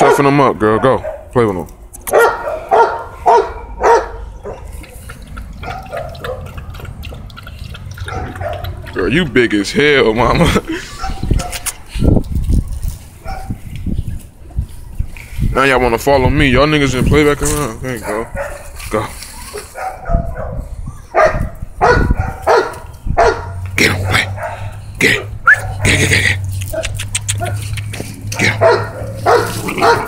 toughen them up, girl. Go. Play with them. Girl, you big as hell, mama. Now y'all wanna follow me. Y'all niggas didn't play back around. There you go. Go. Get him, play. Get it. Get it. Get him.